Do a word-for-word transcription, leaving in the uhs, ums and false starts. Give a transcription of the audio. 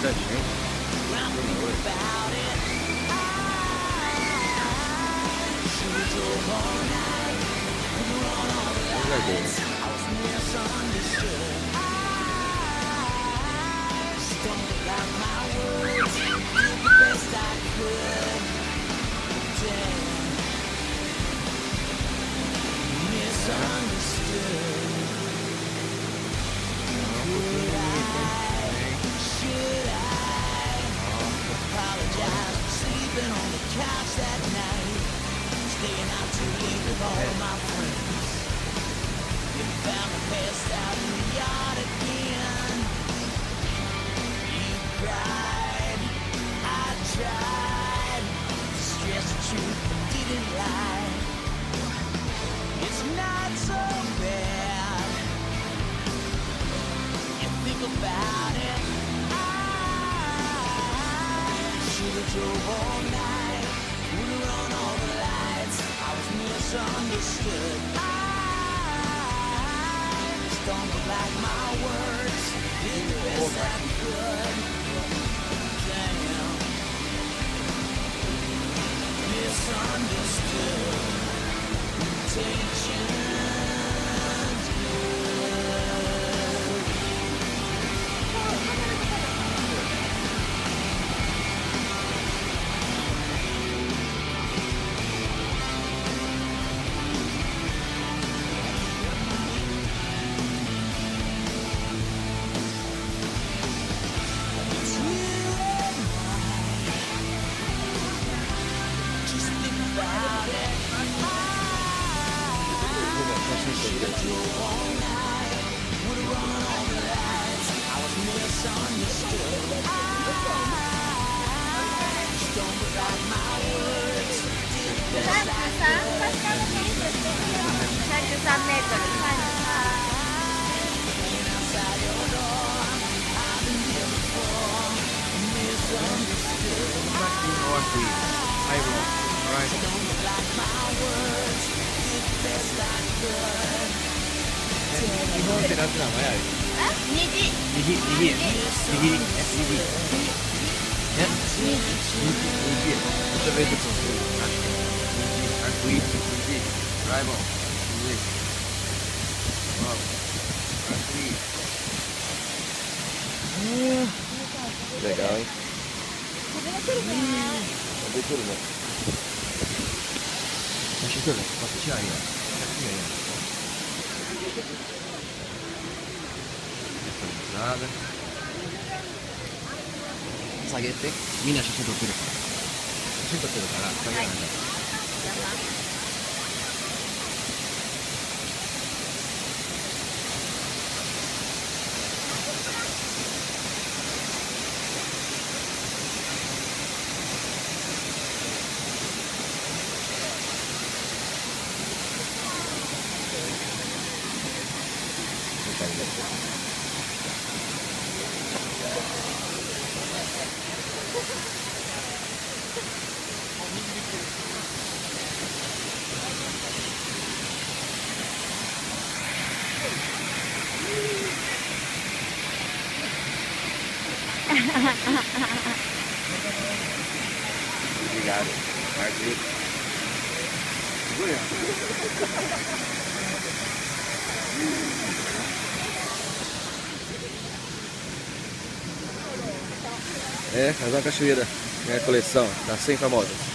muita gente. About it, I should have drove all night, would have run all the lights. I was misunderstood. I stumbled like my words, did the best I could. Damn, misunderstood. Intentions good. Legal, hein? Cadê tudo, né? Deixa eu ver, posso tirar aí, ó. Aqui aí, ó. Nada. 下げて、みんな写真撮ってるから。写真撮ってるから、下げないで。Obrigado. Marquinhos. Segura. É, mas é uma cachoeira. Minha coleção, tá sem famosas.